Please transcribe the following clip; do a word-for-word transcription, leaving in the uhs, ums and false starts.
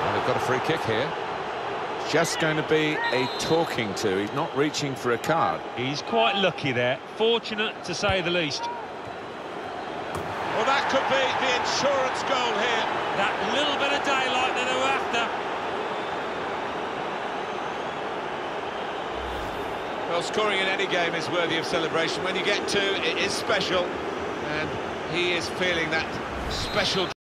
And they've got a free kick here. Just going to be a talking to. He's not reaching for a card. He's quite lucky there. Fortunate, to say the least. Well, that could be the insurance goal here. That little bit of daylight that they were after. Well, scoring in any game is worthy of celebration. When you get two, it is special. And he is feeling that special...